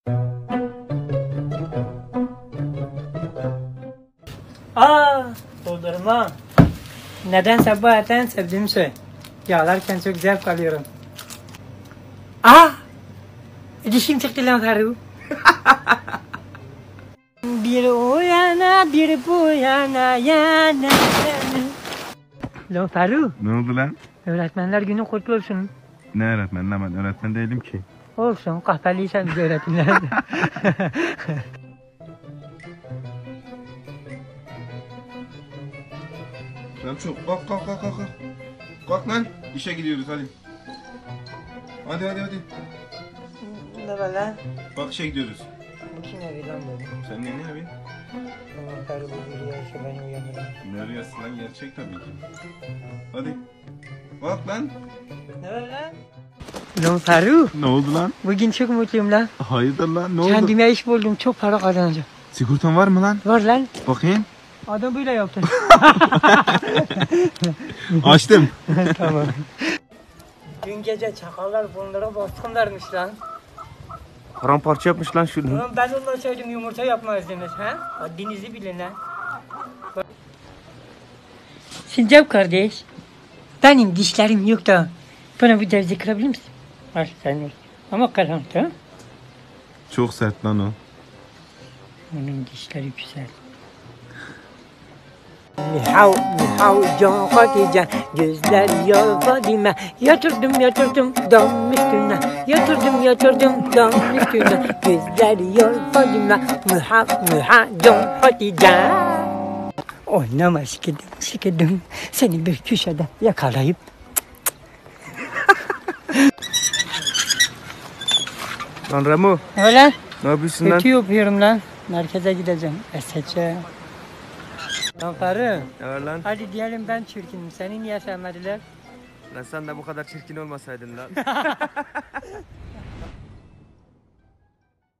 Doldurma. Nedense bu etten sevdiğim şey. Yağlarken çok zevk alıyorum. Dişim çıktı lan Faruk. Bir o yana bir bu yana yana. Lan Faruk. Ne oldu lan? Öğretmenler günü kutlu olsun. Ne öğretmen lan, ben öğretmen değilim ki. Olsun, kahveliysen bize öğretinler. Lan çok kalk. Kalk lan, işe gidiyoruz hadi. Hadi. Ne var lan? Bak işe gidiyoruz. Bu kim evi lan bu? Sen ne yapıyorsun? Aman karı bu bir rüya, beni uyandırın. Ne rüyası lan, gerçek tabii ki. Hadi. Kalk lan. Ne var lan? Lan Faruk, Ne oldu lan? bugün çok mutluyum lan. Hayırdır lan, ne oldu? Kendime iş buldum, çok para kazanacağım. Sigortan var mı lan? Var lan. Bakayım. Adam böyle yaptı. Açtım. Tamam. Dün gece çakallar bunlara baskınlarmış lan. Paramparça yapmış lan şunu. Ulan ben olmasaydım yumurta yapmazdınız ha? Haddinizi bilin ha. Sincap kardeş, benim dişlerim yok da bana bu derzi kırabilir misin? Var sen ver. Ama karanlık ha? Çok sert lan o. Onun dişleri güzel. Mihav can Hatice, gözler yol Fadime. Yatırdım dam üstüne, yatırdım dam üstüne. Gözler yol Fadime, mihav can Hatice. Oynama sıkıdım, seni bir köşede yakalayıp. Lan Ramo, Öyle, ne yapıyorsun lan? kötü yapıyorum lan. Merkeze gideceğim, SC. Lan Faruk, Ne var lan? hadi diyelim ben çirkinim, seni niye sevmediler? Lan sen de bu kadar çirkin olmasaydın lan.